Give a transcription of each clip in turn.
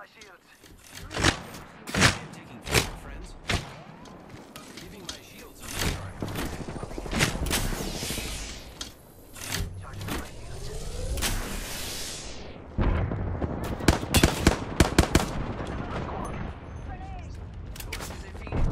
my shields. Taking care, friends. Giving my shields a recharge. Charging my shields. Sources defeated.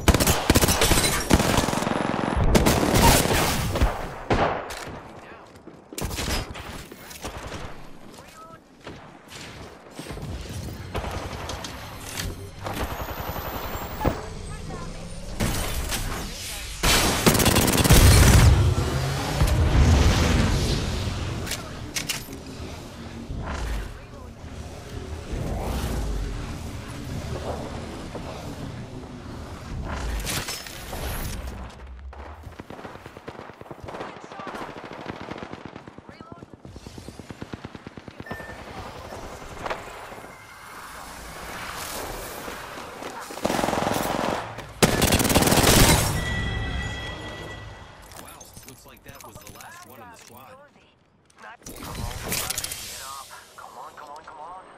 Looks like that was the last one in the squad. Come on, get up. Come on, come on, come on.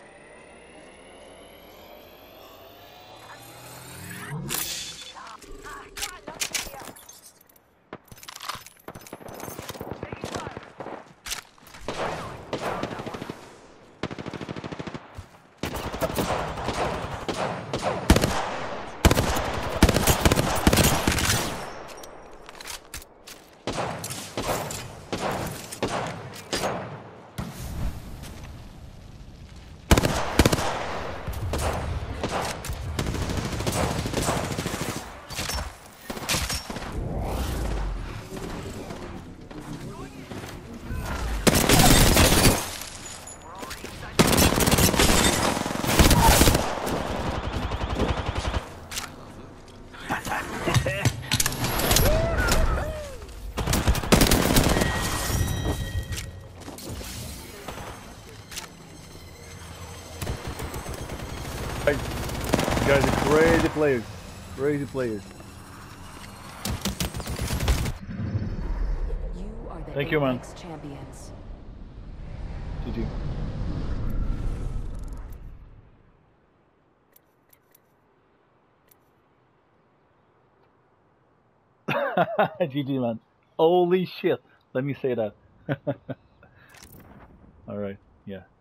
You guys are crazy players. Crazy players. You are the Thank you, man. Apex champions. GG. GG, man. Holy shit. Let me say that. Alright, yeah.